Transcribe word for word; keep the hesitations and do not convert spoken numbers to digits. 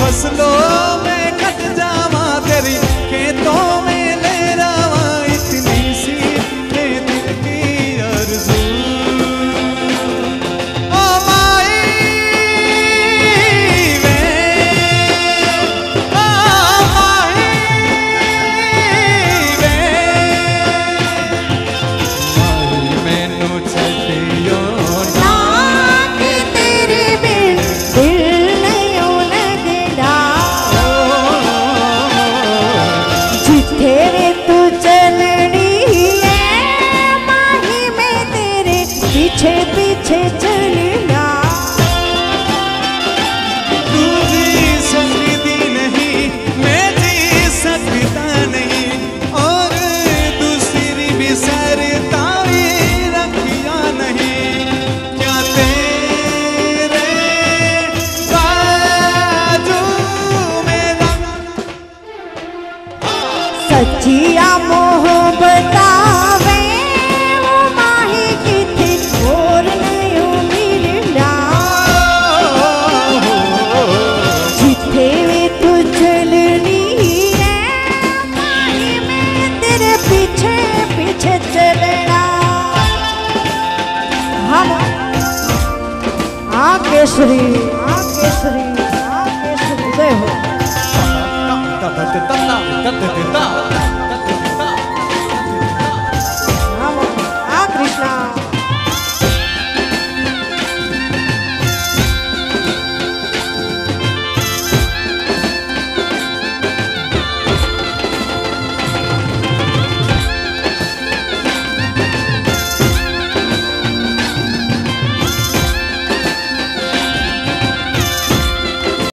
फसलों में कट जावा तेरी खेतों में ले जावा इतनी सी है दिल की आरज़ू। ओ माई वे ओ माई वे माई मैनू छड्डियो ना कि तेरे बिन दिल नहीं लगदा। जिथे वे तू चलनी है माही मैं तेरे पीछे पीछे चलना। तू जी सकती नहीं मैं जी सकता नहीं और दूसरी भी सरता भी रखिया नहीं। क्या तेरे बाजू मेरा सच्चिया मोहब्बत वे वो माही किथे और नहीं मिलना। जिथे वे तू चलनी है माही मैं तेरे पीछे पीछे चलना। हम आ केसरी आ केसरी आ केसरी उदय हो।